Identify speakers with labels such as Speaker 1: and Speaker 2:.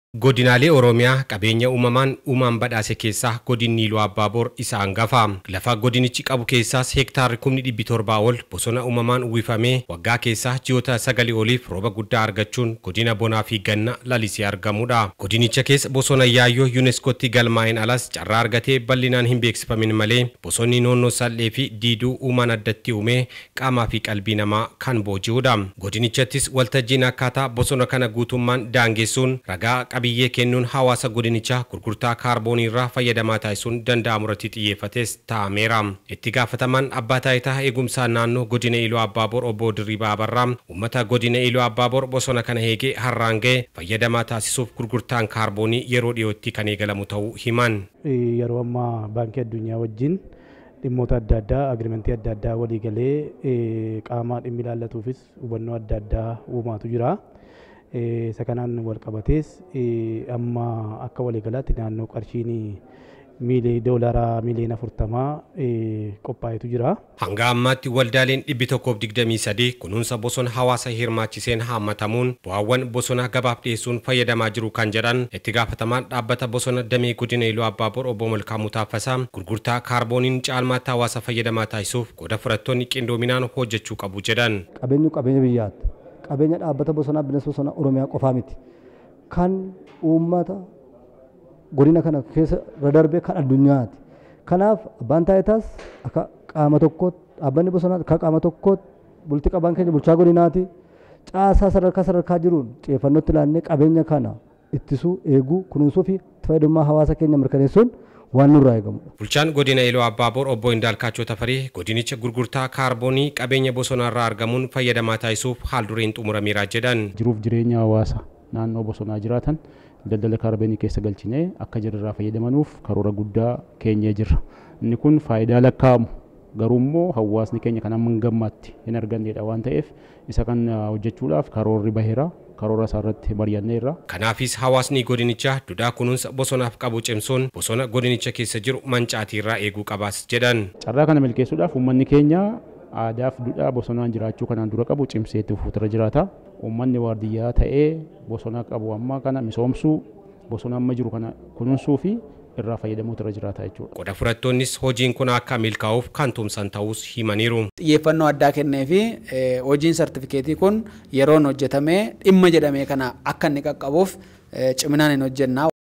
Speaker 1: Godinaalee Oromiyaa qabeenya uumamaan badhaase keessaa godinni Iluu Abbaaboor isa hangafa. Lafa godinichi qabu keessaas hektaarri 1700 ol bosona uumamaan uwwifamee waggaa keessaa ji'oota 9 oliif rooba guddaa argachuun godina bonaa fi ganna lalisee argamudha. Godinicha keessa bosona Yaayyoo UNESCOtti galmaa'een alas carraa argatee bal'inaan hin beeksifamin malee bosonni noonnoo sallee fi diiduu uumaan addatti uumee qaamaa fi qalbii namaa kan booji'udha. Godinichattis waltajjiin akkaataa bosona kana guutummaan daangessuun ragaa qabiyyee kennuun hawaasa godinichaa gurgurtaa kaarboonii irraa fayyadamaa taasisuun danda'amu irratti xiyyeeffates taa'ameera. Itti gaafatamaan abbaa taayitaa eegumsaa naannoo godina Iluu Abbaaboor obbo Dirribii Abarraa uummata godina Iluu Abbaaboor bosona kana eegee har'aan ga'e fayyadamaa taasisuuf gurgurtaan kaarboonii yeroo dhiyootti kan eegalamu ta'uu himan.
Speaker 2: Yeroo ammaa baankii addunyaa wajjin dhimmoota adda addaa agriimentii adda addaa walii galee qaamaa dhimmi ilaallatuufis hubannoo adda addaa uumaatu jira. Sakanaan wal qabatees amma akka waliigalaatti naannoo qarshiin doolaara miliyoona 40 qophaa'etu jira.
Speaker 1: Hanga ammaatti waldaaleen 123 kunuunsa bosona hawaasa hirmaachiseen haammatamuun bu'aawwan bosona gabaaf dhiyeessuun fayyadamaa jiru kan jedhan itti gaafatamaan dhaabbata bosona damee godina Iluu Abbaaboor obbo Malkaamuu Taaffasaa gurgurtaa kaarbooniin caalmaatti hawaasa fayyadamaa taasisuuf qooda fudhattoonni qindoominaan hojjechuu qabu jedhan.
Speaker 3: Qabeenya biyyaatti. Qabeenya dhaabbata bosonaa bineensa bosonaa Oromiyaa qofaa miti. Kan uummata godina kana keessa darbee kan addunyaati. Kanaaf abbaan taayitaas akka qaama tokkootti dhaabbanni bosonaa akka qaama tokkootti bultii qabaan keenya bulchaa godinaati. Caasaa sadarkaa jiruun xiyyeeffannootti ilaannee qabeenya kana ittisuu, eeguu, kunuunsuu fi fayyadamummaa hawaasa keenya mirkaneessuun waan nurraa eegamudha.
Speaker 1: Bulchaan godina Iluu Abbaaboor obbo Indaalkaachoo Tafarii godinicha gurgurtaa kaarboonii qabeenya bosonaarraa argamuun fayyadamaa taasisuuf haaldureen xumurameera jedhan.
Speaker 4: Jiruuf jireenya hawaasa naannoo bosonaa jiraatan daldala kaarboonii keessa galchinee akka jirarraa fayyadamanuuf karoora guddaa keenyee jirra. Inni kun faayidaa lakkaa'amu garuu immoo hawaasni keenya kan amma gammaatti hin argannedha waan ta'eef isa kan hojjechuudhaaf karoorri baheera. Karoora isaarratti mari'anneerra.
Speaker 1: Kanaafis hawaasni godinichaa duudhaa kunuunsa bosonaaf qabu cimsuun bosona godinicha keessa jiru mancaatiirraa eeguu qabaas jedhan.
Speaker 4: Carraa kana milkeessuudhaaf uummanni keenya aadaa fi duudhaa bosonaan jiraachuu kanaan dura qabu cimsee itti fufuutirra jiraata. Uummanni waardiyyaa ta'ee bosona qabu amma kana misoomsuu bosona amma jiru kana kunuunsuu fi irraa fayyadamuutirra jiraata jechuudha.
Speaker 1: Qooda fudhattoonnis hojiin kun akka milkaa'uuf kan tumsan ta'us himaniiru.
Speaker 5: Xiyyeeffannoo addaa kennee fi hojiin sartifikeetii kun yeroon hojjetamee dhimma jedhamee kana akka inni qaqqabuuf ciminaan hin hojjenna.